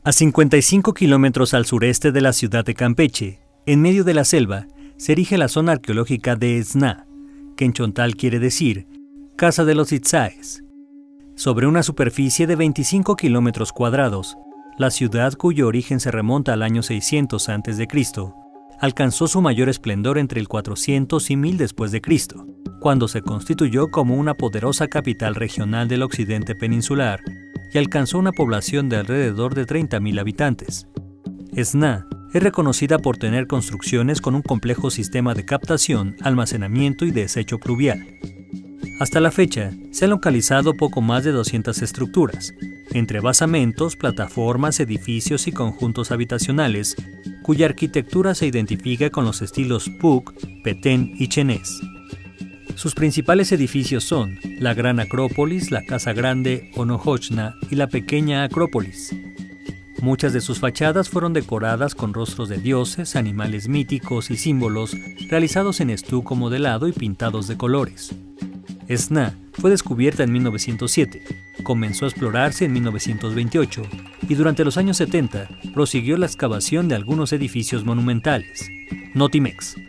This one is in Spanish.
A 55 kilómetros al sureste de la ciudad de Campeche, en medio de la selva, se erige la zona arqueológica de Esná, que en chontal quiere decir Casa de los Itzáes. Sobre una superficie de 25 kilómetros cuadrados, la ciudad, cuyo origen se remonta al año 600 a.C., alcanzó su mayor esplendor entre el 400 y 1000 después de Cristo, cuando se constituyó como una poderosa capital regional del occidente peninsular y alcanzó una población de alrededor de 30.000 habitantes. Esná es reconocida por tener construcciones con un complejo sistema de captación, almacenamiento y desecho pluvial. Hasta la fecha, se han localizado poco más de 200 estructuras, entre basamentos, plataformas, edificios y conjuntos habitacionales, cuya arquitectura se identifica con los estilos Puuc, Petén y Chenés. Sus principales edificios son la Gran Acrópolis, la Casa Grande o Nojochna y la Pequeña Acrópolis. Muchas de sus fachadas fueron decoradas con rostros de dioses, animales míticos y símbolos realizados en estuco modelado y pintados de colores. Esná fue descubierta en 1907, comenzó a explorarse en 1928 y durante los años 70 prosiguió la excavación de algunos edificios monumentales. Notimex.